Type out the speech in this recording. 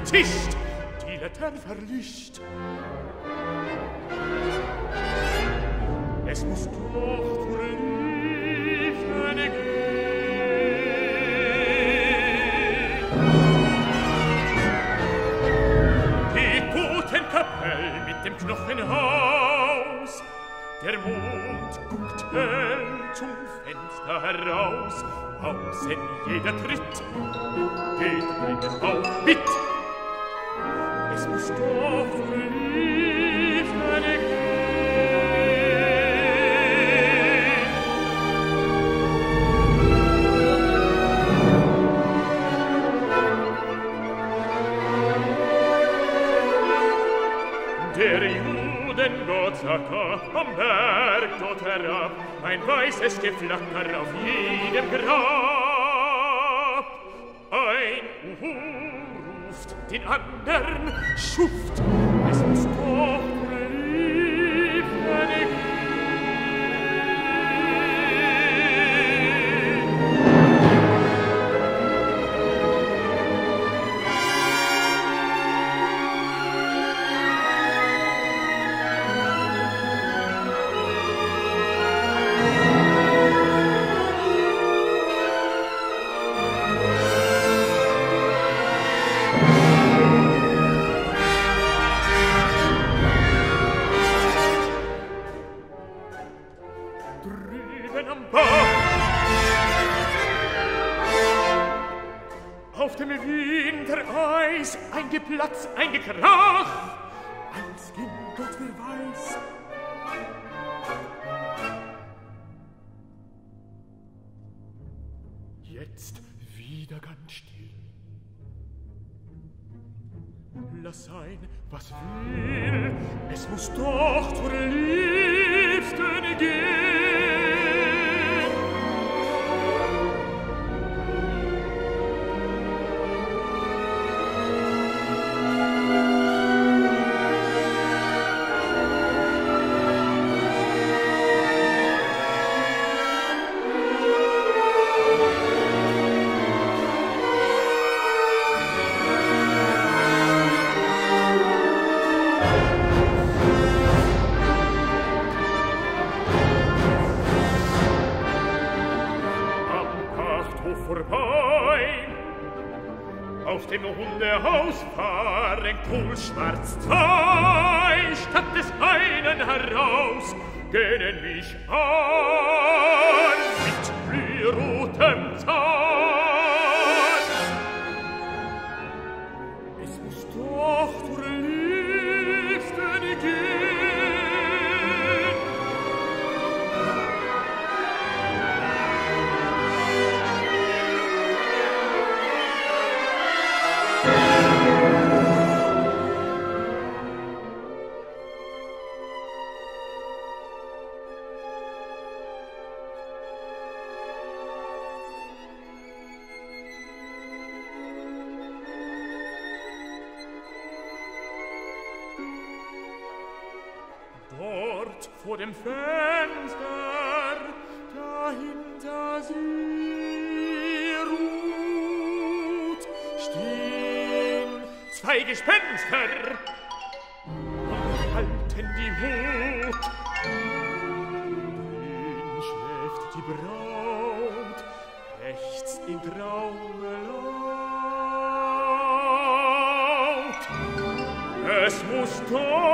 zischt, die Laternen verlischt. Es muss doch zur Liefne gehen. Die Totenkapelle mit dem Knochenhaus, der Mond guckt hell zum Fenster heraus, außen jeder Tritt geht drinnen auch mit. Es muss doch zur Liefne gehen. Der Judengott Saka am Berg dort herab, ein weißes Geflacker auf jedem Grab. Ein Uhu ruft den andern, schuft, es muss doch Liefne gehen. Drüben am Bach, auf dem Wintereis, ein Geplatz, ein Gekrach, als ging Gott wer weiß. Jetzt wieder ganz still. Lass sein, was will, es muss doch zur Liebsten gehen. Vorbei, auf dem Hundehaus fahren kohlschwarz zwei, statt des einen heraus, gähnen mich an mit blührotem Zahn. Es muss doch zur Liebsten gehen. Dort vor dem Fenster, dahinter sie ruht, stehen zwei Gespenster und halten die Hut. Drin schläft die Braut, rechts im Traume laut. Es muss doch